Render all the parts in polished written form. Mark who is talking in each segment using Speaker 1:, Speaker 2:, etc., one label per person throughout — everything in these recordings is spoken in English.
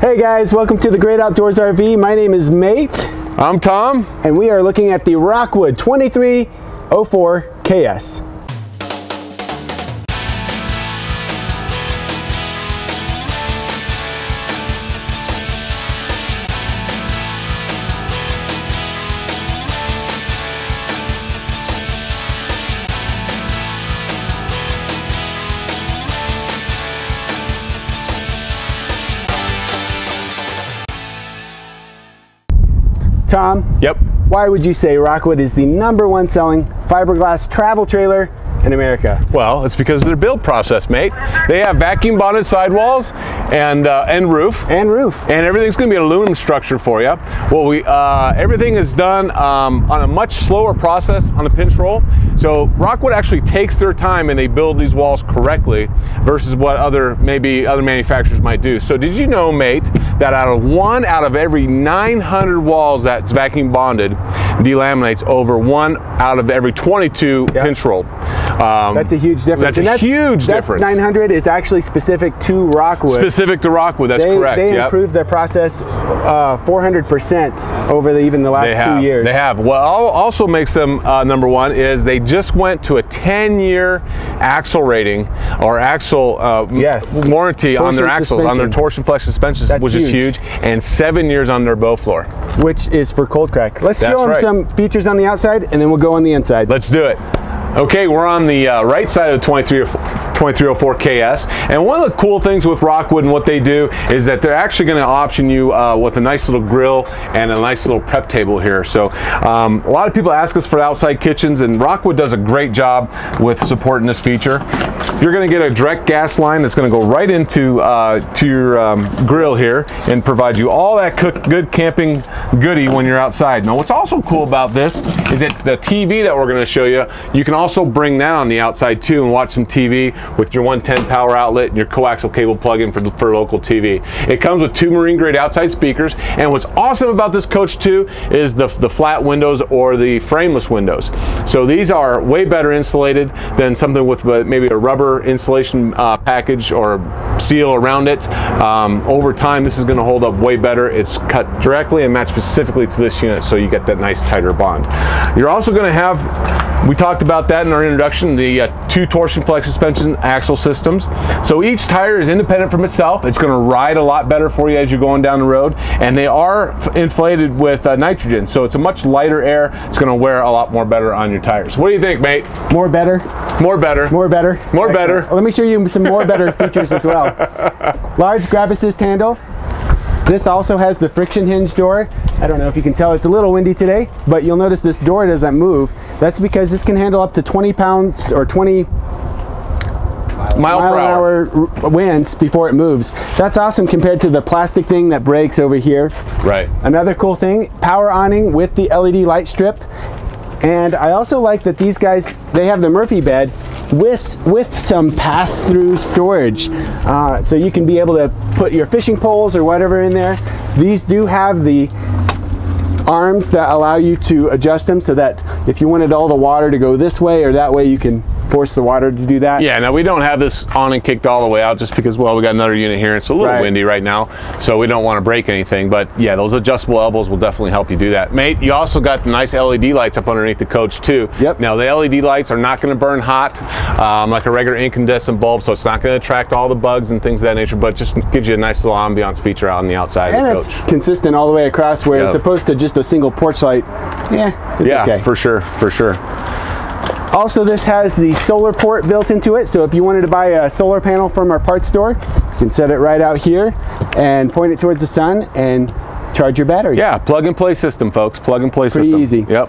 Speaker 1: Hey guys, welcome to the Great Outdoors RV. My name is Mate.
Speaker 2: I'm Tom.
Speaker 1: And we are looking at the Rockwood 2304Ks. Tom?
Speaker 2: Yep.
Speaker 1: Why would you say Rockwood is the #1 selling fiberglass travel trailer in America?
Speaker 2: Well, it's because of their build process, mate. They have vacuum bonded sidewalls and roof.
Speaker 1: And roof.
Speaker 2: And everything's going to be an aluminum structure for you. Well, everything is done on a much slower process on the pinch roll. So Rockwood actually takes their time and they build these walls correctly versus what maybe other manufacturers might do. So did you know, mate, that one out of every 900 walls that's vacuum bonded delaminates over 1 out of every 22 pinch rolled.
Speaker 1: That's a huge difference.
Speaker 2: That's a huge difference.
Speaker 1: 900 is actually specific to Rockwood.
Speaker 2: Specific to Rockwood, that's correct.
Speaker 1: They improved their process 400% over even the last 2 years.
Speaker 2: They have. What also makes them #1 is they just went to a 10-year axle rating or axle warranty on their axles, on their torsion flex suspensions, which is huge, and 7 years on their bow floor.
Speaker 1: Which is for cold crack. Let's show them some features on the outside and then we'll go on the inside.
Speaker 2: Let's do it. Okay, we're on the right side of the 2304Ks, and one of the cool things with Rockwood and what they do is that they're actually going to option you with a nice little grill and a nice little prep table here. So a lot of people ask us for outside kitchens, and Rockwood does a great job with supporting this feature. You're going to get a direct gas line that's going to go right into to your grill here and provide you all that good camping goodie when you're outside. Now, what's also cool about this is that the TV that we're going to show you, you can also bring that on the outside too and watch some TV with your 110 power outlet and your coaxial cable plug-in for local TV. It comes with 2 marine grade outside speakers, and what's awesome about this coach too is the flat windows or the frameless windows. So these are way better insulated than something with maybe a rubber insulation package or seal around it. Over time, this is going to hold up way better. It's cut directly and matched specifically to this unit, so you get that nice tighter bond. You're also going to have, we talked about that in our introduction, the 2 torsion flex suspension axle systems. So each tire is independent from itself. It's going to ride a lot better for you as you're going down the road, and they are inflated with nitrogen, so it's a much lighter air. It's going to wear a lot more better on your tires. What do you think, mate?
Speaker 1: More better.
Speaker 2: More better.
Speaker 1: More better.
Speaker 2: More better.
Speaker 1: Let me show you some more better features as well. Large grab assist handle. This also has the friction hinge door. I don't know if you can tell, it's a little windy today, but you'll notice this door doesn't move. That's because this can handle up to 20 pounds or 20 mile per hour winds before it moves. That's awesome compared to the plastic thing that breaks over here. Right. Another cool thing, power awning with the LED light strip. And I also like that these guys, they have the Murphy bed with some pass-through storage. So you can be able to put your fishing poles or whatever in there. These do have the arms that allow you to adjust them so that if you wanted all the water to go this way or that way, you can force the water to do that. Yeah, now we don't have this on and kicked all the way out just because, well, we got another unit here. It's a little windy right now, so we don't want to break anything. But yeah, those adjustable elbows will definitely help you do that. Mate, you also got the nice LED lights up underneath the coach too. Yep. Now the LED lights are not going to burn hot like a regular incandescent bulb, so it's not going to attract all the bugs and things of that nature, but just gives you a nice little ambiance feature out on the outside of the coach. And it's consistent all the way across, where as opposed to just a single porch light, it's okay. For sure, for sure. Also, this has the solar port built into it, so if you wanted to buy a solar panel from our parts store, you can set it right out here and point it towards the sun and charge your batteries. Yeah, plug and play system, folks. Plug and play system. Pretty easy. Yep.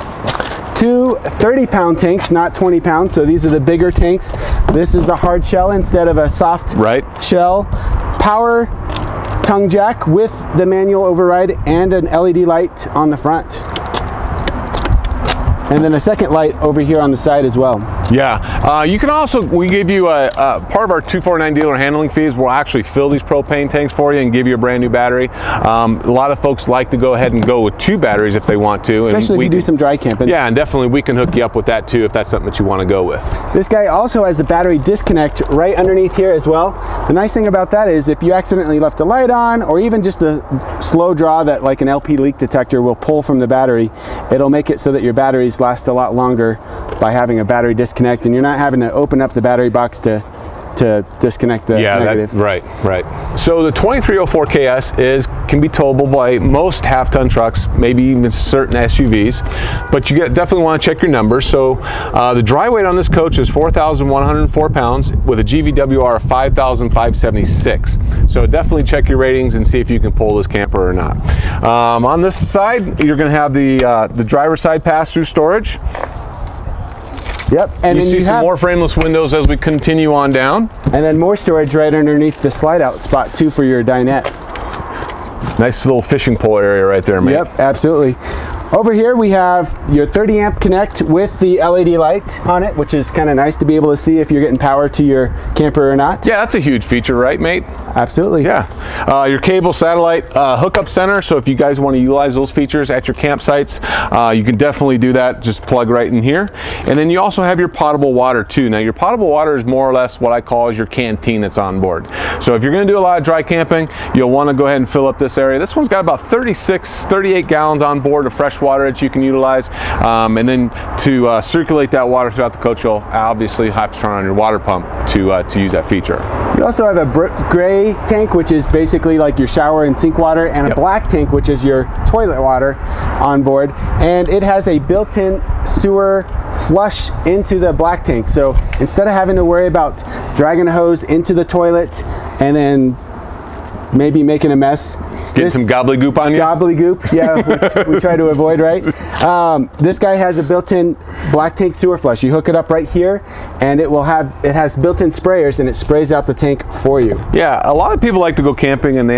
Speaker 1: 2 30-pound tanks, not 20 pounds, so these are the bigger tanks. This is a hard shell instead of a soft shell. Power tongue jack with the manual override and an LED light on the front. And then a second light over here on the side as well.
Speaker 2: Yeah, you can also, we give you a part of our 249 dealer handling fees. We'll actually fill these propane tanks for you and give you a brand new battery. A lot of folks like to go ahead and go with 2 batteries if they want to.
Speaker 1: Especially if you do some dry camping.
Speaker 2: Yeah, and definitely we can hook you up with that too if that's something that you want to go with.
Speaker 1: This guy also has the battery disconnect right underneath here as well. The nice thing about that is if you accidentally left a light on, or even just the slow draw that like an LP leak detector will pull from the battery, it'll make it so that your batteries last a lot longer by having a battery disconnect, and you're not having to open up the battery box to disconnect the negative.
Speaker 2: Right. So the 2304KS can be towable by most half-ton trucks, maybe even certain SUVs, but you definitely want to check your numbers. So the dry weight on this coach is 4,104 pounds with a GVWR of 5,576. So definitely check your ratings and see if you can pull this camper or not. On this side, you're going to have the driver's side pass-through storage.
Speaker 1: Yep, and
Speaker 2: you
Speaker 1: then
Speaker 2: see some more frameless windows as we continue on down.
Speaker 1: And then more storage right underneath the slide out spot too for your dinette.
Speaker 2: Nice little fishing pole area right there, mate.
Speaker 1: Yep, absolutely. Over here we have your 30 amp connect with the LED light on it, which is kind of nice to be able to see if you're getting power to your camper or not.
Speaker 2: Yeah, that's a huge feature, right, mate?
Speaker 1: Absolutely.
Speaker 2: Yeah. Your cable satellite hookup center, so if you guys want to utilize those features at your campsites, you can definitely do that. Just plug right in here. And then you also have your potable water too. Now your potable water is more or less what I call your canteen that's on board. So if you're going to do a lot of dry camping, you'll want to go ahead and fill up this area. This one's got about 38 gallons on board of fresh water that you can utilize, and then to circulate that water throughout the coach, you'll obviously have to turn on your water pump to use that feature.
Speaker 1: You also have a gray tank, which is basically like your shower and sink water, and a black tank, which is your toilet water on board, and it has a built-in sewer flush into the black tank. So instead of having to worry about dragging a hose into the toilet and then maybe making a mess,
Speaker 2: Getting some gobbledygook on you?
Speaker 1: Gobbledygook, yeah, which we try to avoid, right? This guy has a built-in black tank sewer flush. You hook it up right here, and it has built-in sprayers, and it sprays out the tank for you.
Speaker 2: Yeah, a lot of people like to go camping, and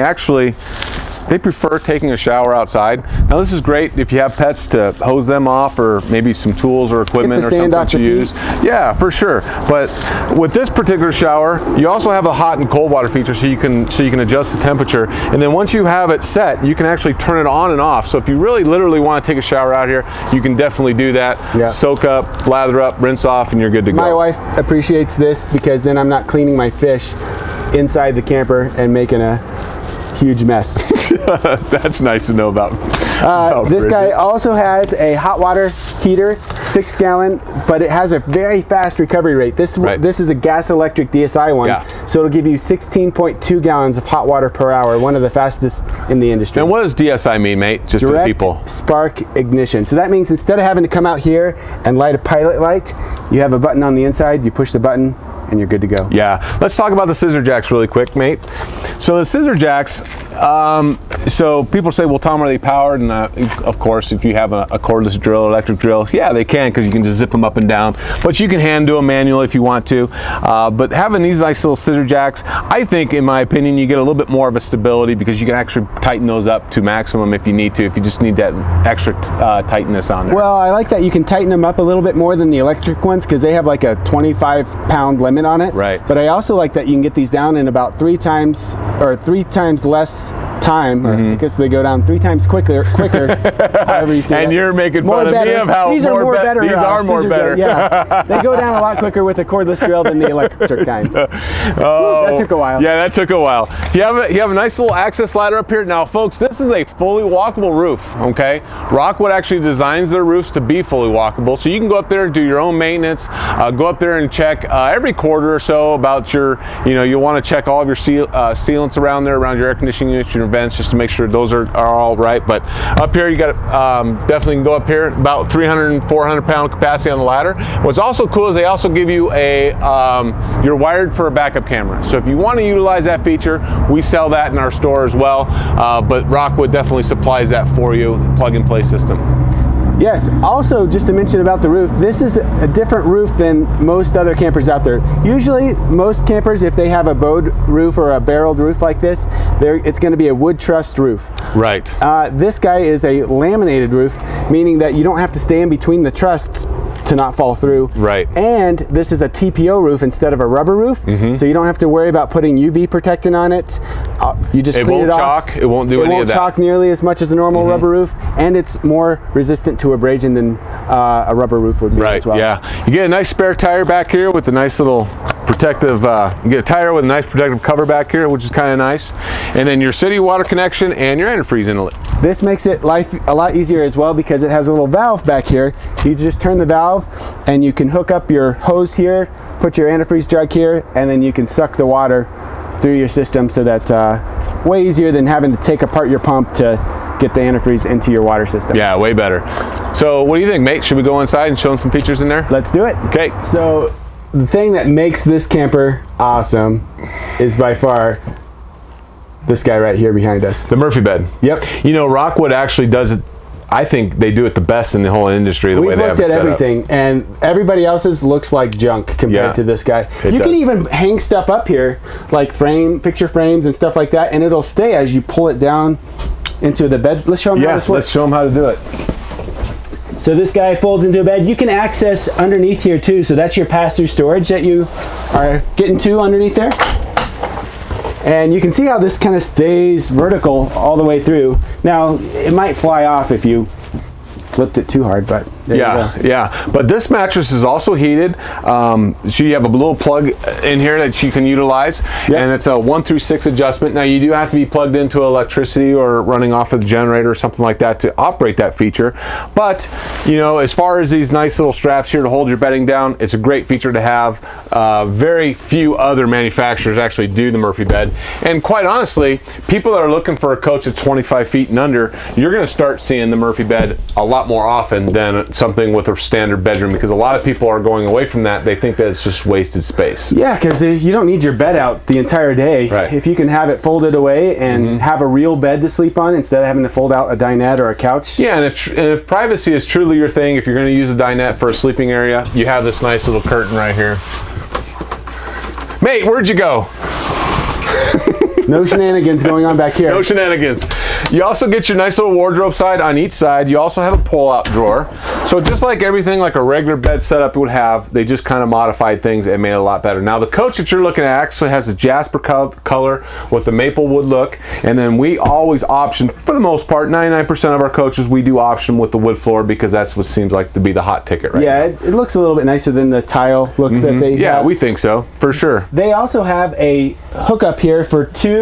Speaker 2: they prefer taking a shower outside. Now this is great if you have pets to hose them off, or maybe some tools or equipment or something that you use. Yeah, for sure. But with this particular shower, you also have a hot and cold water feature, so you can adjust the temperature. And then once you have it set, you can actually turn it on and off. So if you really literally want to take a shower out here, you can definitely do that. Yeah. Soak up, lather up, rinse off, and you're good to go.
Speaker 1: My wife appreciates this because then I'm not cleaning my fish inside the camper and making a huge mess.
Speaker 2: That's nice to know about.
Speaker 1: This guy also has a hot water heater, 6 gallon, but it has a very fast recovery rate. This is a gas electric DSI one, so it'll give you 16.2 gallons of hot water per hour, one of the fastest in the industry.
Speaker 2: And what does DSI mean, mate? Just
Speaker 1: Direct
Speaker 2: for the people.
Speaker 1: Spark ignition. So that means instead of having to come out here and light a pilot light, you have a button on the inside, you push the button, and you're good to go.
Speaker 2: Yeah, let's talk about the scissor jacks really quick, mate. So the scissor jacks, so people say, well, Tom, are they powered? And of course, if you have a cordless drill, electric drill, yeah, they can, because you can just zip them up and down. But you can hand do them manual if you want to. But having these nice little scissor jacks, I think, in my opinion, you get a little bit more of a stability, because you can actually tighten those up to maximum if you need to, if you just need that extra tightness on there.
Speaker 1: Well, I like that you can tighten them up a little bit more than the electric ones, because they have like a 25-pound limit on it.
Speaker 2: Right.
Speaker 1: But I also like that you can get these down in about 3 times less time, or I guess they go down 3 times quicker, however you see
Speaker 2: And
Speaker 1: that.
Speaker 2: You're making fun of me of how
Speaker 1: these are more better.
Speaker 2: These are more better.
Speaker 1: Yeah, they go down a lot quicker with a cordless drill than the electric kind.
Speaker 2: Oh,
Speaker 1: that took a while.
Speaker 2: Yeah, that took a while. You have a nice little access ladder up here. Now, folks, this is a fully walkable roof, okay? Rockwood actually designs their roofs to be fully walkable, so you can go up there and do your own maintenance, go up there and check every quarter or so about your, you'll want to check all of your sealants around there, around your air conditioning units, your vents, just to make sure those are all right. But up here, you got definitely can go up here, about 300 and 400 pound capacity on the ladder. What's also cool is they also give you you're wired for a backup camera. So if you want to utilize that feature, we sell that in our store as well. But Rockwood definitely supplies that for you, plug-and-play system.
Speaker 1: Yes, also just to mention about the roof, this is a different roof than most other campers out there. Usually most campers, if they have a bowed roof or a barreled roof like this, it's going to be a wood trussed roof.
Speaker 2: Right.
Speaker 1: This guy is a laminated roof, meaning that you don't have to stay in between the trusses to not fall through.
Speaker 2: Right.
Speaker 1: And this is a TPO roof instead of a rubber roof, so you don't have to worry about putting UV protectant on it. You just clean it off.
Speaker 2: It won't do any of that.
Speaker 1: It won't chalk nearly as much as a normal rubber roof, and it's more resistant to abrasion than a rubber roof would be as well.
Speaker 2: Yeah, you get a nice spare tire back here with a nice little protective, you get a tire with a nice protective cover back here, which is kind of nice. And then your city water connection and your antifreeze inlet.
Speaker 1: This makes it life a lot easier as well because it has a little valve back here. You just turn the valve and you can hook up your hose here, put your antifreeze jug here, and then you can suck the water through your system, so that it's way easier than having to take apart your pump to get the antifreeze into your water system.
Speaker 2: Yeah, way better. So what do you think, mate? Should we go inside and show them some features in there?
Speaker 1: Let's do it.
Speaker 2: Okay.
Speaker 1: So the thing that makes this camper awesome is by far this guy right here behind us.
Speaker 2: The Murphy bed.
Speaker 1: Yep.
Speaker 2: You know, Rockwood actually does it. I think they do it the best in the whole industry, the way they have it set up.
Speaker 1: We've looked at everything, and everybody else's looks like junk compared to this guy. You can even hang stuff up here, like picture frames and stuff like that, and it'll stay as you pull it down into the bed. Let's show them how this works.
Speaker 2: Let's show them how to do it.
Speaker 1: So this guy folds into a bed. You can access underneath here too, so that's your pass-through storage that you are getting to underneath there. And you can see how this kind of stays vertical all the way through. Now, it might fly off if you flipped it too hard, but there you go.
Speaker 2: Yeah. But this mattress is also heated. So you have a little plug in here that you can utilize, and it's a 1 through 6 adjustment. Now you do have to be plugged into electricity or running off of the generator or something like that to operate that feature. But you know, as far as these nice little straps here to hold your bedding down, it's a great feature to have. Very few other manufacturers actually do the Murphy bed, and quite honestly, people that are looking for a coach that's 25 feet and under, you're going to start seeing the Murphy bed a lot more often than something with a standard bedroom, because a lot of people are going away from that. They think that it's just wasted space. Yeah,
Speaker 1: because you don't need your bed out the entire day.
Speaker 2: Right.
Speaker 1: If you can have it folded away and have a real bed to sleep on instead of having to fold out a dinette or a couch.
Speaker 2: Yeah, and if privacy is truly your thing, if you're going to use a dinette for a sleeping area, you have this nice little curtain right here. Mate, where'd you go?
Speaker 1: No shenanigans going on back here.
Speaker 2: No shenanigans. You also get your nice little wardrobe side on each side. You also have a pull-out drawer. So just like everything like a regular bed setup would have, they just kind of modified things and made it a lot better. Now the coach that you're looking at actually has a jasper color with the maple wood look, and then we always option, for the most part, 99% of our coaches, we do option with the wood floor because that's what seems like to be the hot ticket right now.
Speaker 1: It looks a little bit nicer than the tile look that they have.
Speaker 2: Yeah, we think so, for sure.
Speaker 1: They also have a hookup here for 2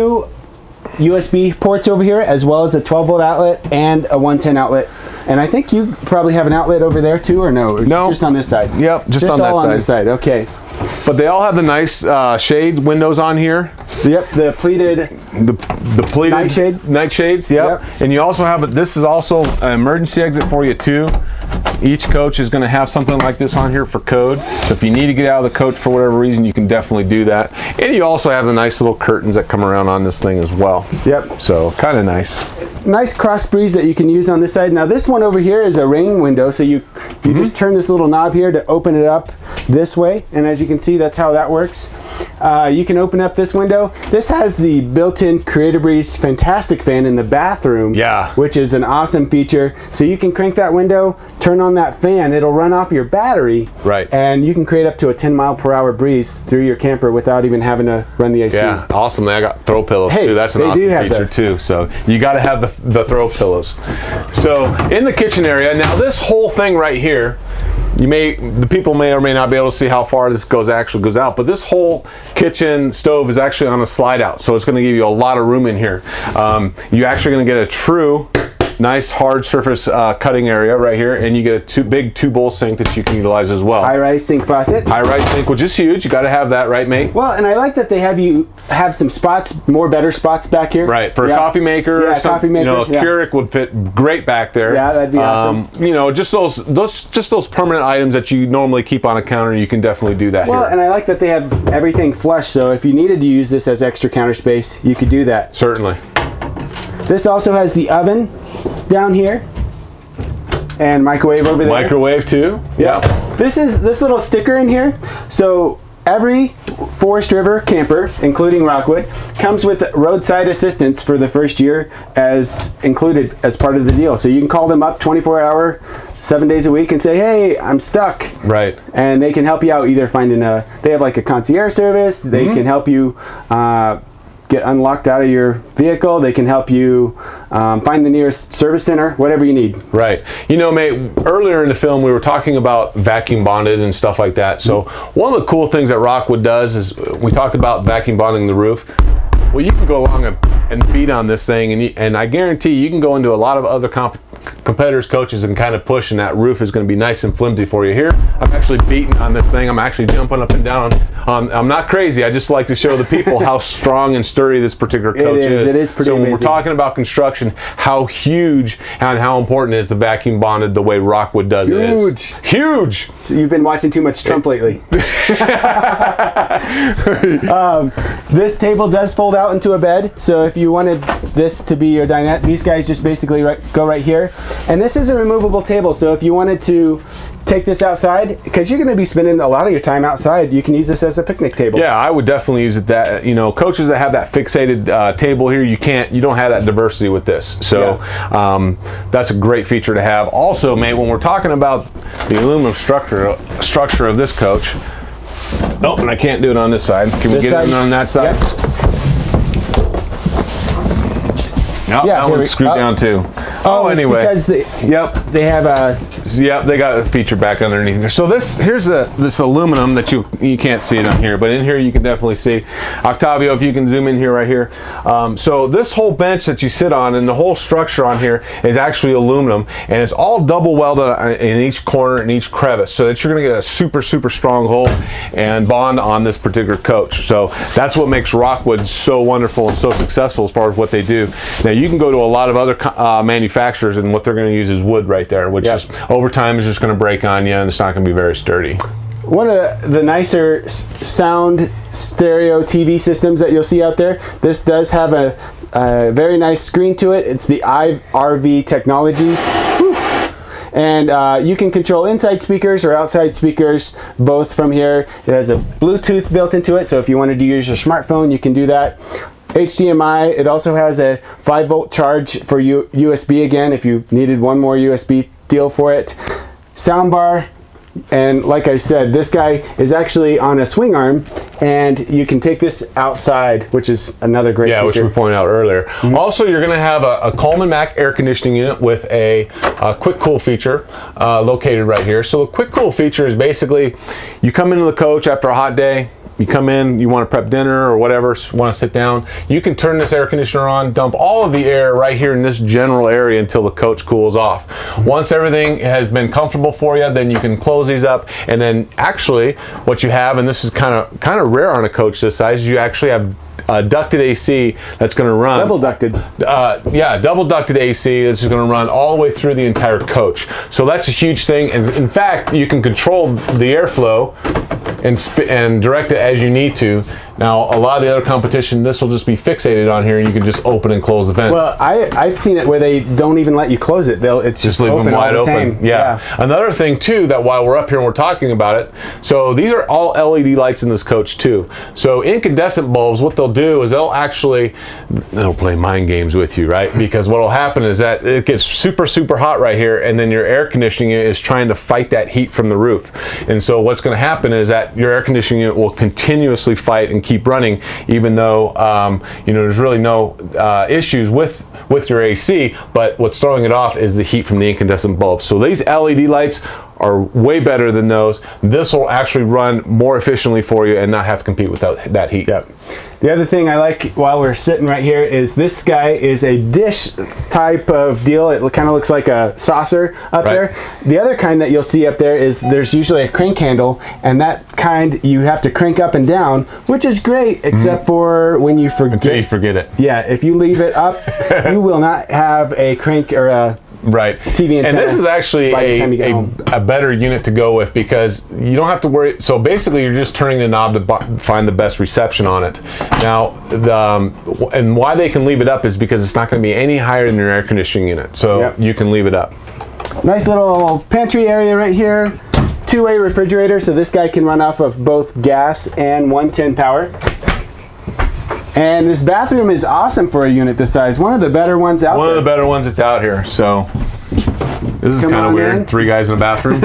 Speaker 1: USB ports over here, as well as a 12-volt outlet and a 110 outlet. And I think you probably have an outlet over there too, or no?
Speaker 2: No.
Speaker 1: Just on this side?
Speaker 2: Yep, just on that
Speaker 1: all
Speaker 2: side.
Speaker 1: on this side, okay.
Speaker 2: But they all have the nice shade windows on here.
Speaker 1: Yep, the pleated
Speaker 2: the pleated night shades. Yep. And you also have this is also an emergency exit for you too. Each coach is going to have something like this on here for code. So if you need to get out of the coach for whatever reason, you can definitely do that. And you also have the nice little curtains that come around on this thing as well. Yep. So kind of nice.
Speaker 1: Nice cross breeze that you can use on this side. Now this one over here is a rain window, so you just turn this little knob here to open it up this way, and as you can see, that's how that works. You can open up this window. This has the built-in Creator Breeze fantastic fan in the bathroom, which is an awesome feature. So you can crank that window, turn on that fan, it'll run off your battery, and you can create up to a 10-mile-per-hour breeze through your camper without even having to run the AC.
Speaker 2: Yeah, awesome. I got throw pillows too. That's an awesome feature too. So you got to have the throw pillows. So in the kitchen area, now this whole thing right here, the people may or may not be able to see how far this actually goes out, but this whole kitchen stove is actually on a slide out, so it's going to give you a lot of room in here. You're actually going to get a true nice hard surface cutting area right here, and you get a big 2-bowl sink that you can utilize as well.
Speaker 1: High-rise sink faucet.
Speaker 2: High-rise sink, which is huge. You got to have that, right, mate?
Speaker 1: Well, and I like that they have some spots, better spots back here.
Speaker 2: Right, for a coffee maker or something.
Speaker 1: Coffee maker.
Speaker 2: You know, a Keurig would fit great back there.
Speaker 1: Yeah, that'd be awesome.
Speaker 2: You know, just those permanent items that you normally keep on a counter, you can definitely do that here.
Speaker 1: Well, and I like that they have everything flush, so if you needed to use this as extra counter space, you could do that.
Speaker 2: Certainly.
Speaker 1: This also has the oven down here and microwave over there.
Speaker 2: Microwave too.
Speaker 1: Yeah. This little sticker in here. So Every Forest River camper, including Rockwood, comes with roadside assistance for the first year as included as part of the deal. So you can call them up 24-hour, 7 days a week and say, hey, I'm stuck.
Speaker 2: Right.
Speaker 1: And they can help you out either finding they have like a concierge service. They can help you get unlocked out of your vehicle. They can help you find the nearest service center, whatever you need.
Speaker 2: Right. You know, mate, earlier in the film we were talking about vacuum bonded and stuff like that. So one of the cool things that Rockwood does is we talked about vacuum bonding the roof. Well, you can go along and beat on this thing, and I guarantee you can go into a lot of other competitors, coaches, and kind of push, and that roof is going to be nice and flimsy for you. Here, I'm actually beating on this thing. I'm actually jumping up and down. I'm not crazy. I just like to show the people how strong and sturdy this particular coach is.
Speaker 1: It is pretty amazing.
Speaker 2: So when we're talking about construction, how huge and how important is the vacuum bonded the way Rockwood does it is.
Speaker 1: Huge! So you've been watching too much Trump lately. This table does fold out into a bed, so if you wanted this to be your dinette, these guys just basically go right here. And this is a removable table, so if you wanted to take this outside, because you're going to be spending a lot of your time outside, you can use this as a picnic table.
Speaker 2: Yeah, I would definitely use it. That, you know, coaches that have that fixated table here, you don't have that diversity with this. So that's a great feature to have. Also, mate, when we're talking about the aluminum structure of this coach, oh, and I can't do it on this side. Can we get it on that side?
Speaker 1: Yep.
Speaker 2: Nope, that one's screwed down too.
Speaker 1: Oh,
Speaker 2: anyway.
Speaker 1: Because they have a...
Speaker 2: Yep, they got a feature back underneath there. So here's this aluminum that you can't see it on here, but in here you can definitely see. Octavio, if you can zoom in here right here. So this whole bench that you sit on and the whole structure on here is actually aluminum, and it's all double welded in each corner and each crevice, so that you're going to get a super strong hold and bond on this particular coach. So that's what makes Rockwood so wonderful and so successful as far as what they do. Now you can go to a lot of other manufacturers, and what they're going to use is wood right there, which is over time is just going to break on you, and it's not going to be very sturdy.
Speaker 1: One of the nicer sound stereo TV systems that you'll see out there, this does have a very nice screen to it. It's the RV Technologies. And you can control inside speakers or outside speakers both from here. It has a Bluetooth built into it, so if you wanted to use your smartphone, you can do that. HDMI, it also has a 5-volt charge for USB again if you needed one more USB deal for it. Soundbar, and like I said, this guy is actually on a swing arm, and you can take this outside, which is another great feature.
Speaker 2: Which we pointed out earlier. Also, you're going to have a Coleman Mac air conditioning unit with a quick cool feature located right here. So the quick cool feature is basically you come into the coach after a hot day. You come in, you want to prep dinner or whatever, want to sit down, you can turn this air conditioner on, dump all of the air right here in this general area until the coach cools off. Once everything has been comfortable for you, then you can close these up, and then actually what you have, and this is kind of rare on a coach this size, you actually have ducted AC that's going to run.
Speaker 1: Double ducted.
Speaker 2: Yeah, double ducted AC that's going to run all the way through the entire coach. So that's a huge thing. And in fact, you can control the airflow and direct it as you need to. Now, a lot of the other competition, this will just be fixated on here, and you can just open and close the vents.
Speaker 1: Well, I've seen it where they don't even let you close it. It's just
Speaker 2: leave
Speaker 1: open
Speaker 2: them wide
Speaker 1: all the
Speaker 2: open.
Speaker 1: time.
Speaker 2: Yeah. Another thing too, that while we're up here and we're talking about it, so these are all LED lights in this coach too. So incandescent bulbs, what they'll do is they'll play mind games with you, right? Because what will happen is that it gets super hot right here, and then your air conditioning unit is trying to fight that heat from the roof. And so what's going to happen is that your air conditioning unit will continuously fight and keep running, even though there's really no issues with your AC, but what's throwing it off is the heat from the incandescent bulbs. So these LED lights are way better than those. This will actually run more efficiently for you and not have to compete with that heat.
Speaker 1: Yep. The other thing I like while we're sitting right here is this guy is a dish type of deal. It kind of looks like a saucer up there. The other kind that you'll see up there is there's usually a crank handle, and that kind you have to crank up and down, which is great, except for when you forget.
Speaker 2: Until you forget it.
Speaker 1: Yeah, if you leave it up, you will not have a crank or a TV antenna.
Speaker 2: And this is actually a better unit to go with, because you don't have to worry. So basically you're just turning the knob to find the best reception on it. Now, and why they can leave it up is because it's not going to be any higher than your air conditioning unit. So you can leave it up.
Speaker 1: Nice little pantry area right here. two-way refrigerator, so this guy can run off of both gas and 110 power. And this bathroom is awesome for a unit this size. One of the better ones out there.
Speaker 2: One of the better ones that's out here. So this is kind of weird.
Speaker 1: In.
Speaker 2: 3 guys in a bathroom.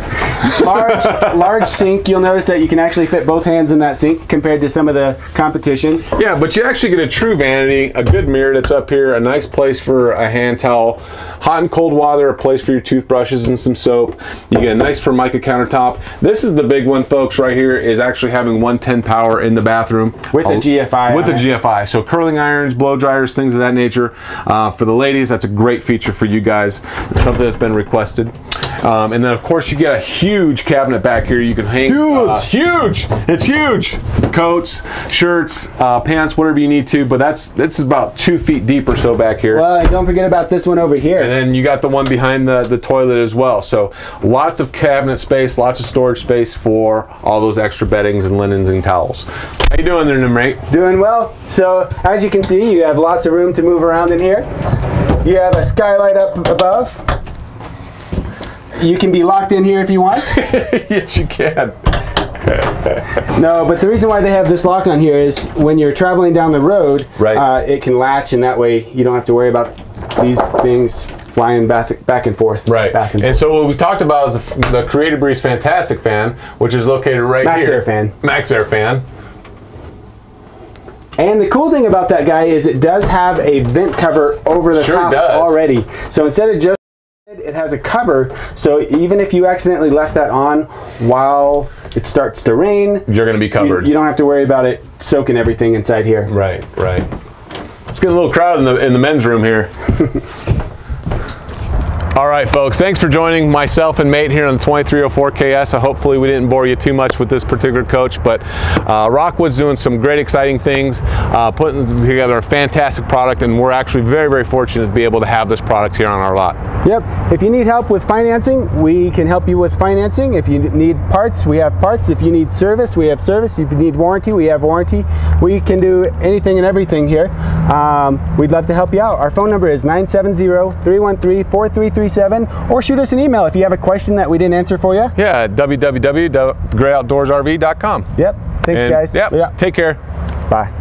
Speaker 1: large sink. You'll notice that you can actually fit both hands in that sink compared to some of the competition.
Speaker 2: Yeah, but you actually get a true vanity, a good mirror that's up here, a nice place for a hand towel, hot and cold water, a place for your toothbrushes and some soap. You get a nice Formica countertop. This is the big one, folks, right here, is actually having 110 power in the bathroom.
Speaker 1: With a GFI.
Speaker 2: With a GFI. So curling irons, blow dryers, things of that nature. For the ladies, that's a great feature for you guys. It's something that's been requested. And then, of course, you get a huge cabinet back here. You can hang huge. It's huge. Coats, shirts, pants, whatever you need to. But this is about 2 feet deep or so back here.
Speaker 1: Well, and don't forget about this one over here.
Speaker 2: And then you got the one behind the toilet as well. So lots of cabinet space, lots of storage space for all those extra beddings and linens and towels. How you doing there, number 8?
Speaker 1: Doing well. So as you can see, you have lots of room to move around in here. You have a skylight up above. You can be locked in here if you want.
Speaker 2: Yes, you can.
Speaker 1: No, but the reason why they have this lock on here is when you're traveling down the road,
Speaker 2: right.
Speaker 1: It can latch, and that way you don't have to worry about these things flying back and forth.
Speaker 2: Right. And so what we talked about is the Creative Breeze Fantastic Fan, which is located right
Speaker 1: Max
Speaker 2: here.
Speaker 1: Air Fan.
Speaker 2: Max Air Fan.
Speaker 1: And the cool thing about that guy is it does have a vent cover over the top already. So instead of just it has a cover, so even if you accidentally left that on while it starts to rain,
Speaker 2: you're going to be covered.
Speaker 1: You don't have to worry about it soaking everything inside here.
Speaker 2: Right, right. It's getting a little crowded in the men's room here. All right, folks, thanks for joining myself and Mate here on the 2304Ks. Hopefully we didn't bore you too much with this particular coach, but Rockwood's doing some great exciting things, putting together a fantastic product, and we're actually very, very fortunate to be able to have this product here on our lot.
Speaker 1: Yep. If you need help with financing, we can help you with financing. If you need parts, we have parts. If you need service, we have service. If you need warranty, we have warranty. We can do anything and everything here. We'd love to help you out. Our phone number is 970-313-4337, or shoot us an email if you have a question that we didn't answer for you.
Speaker 2: Yeah, www.greatoutdoorsrv.com.
Speaker 1: Yep. Thanks, guys.
Speaker 2: Yep. Take care.
Speaker 1: Bye.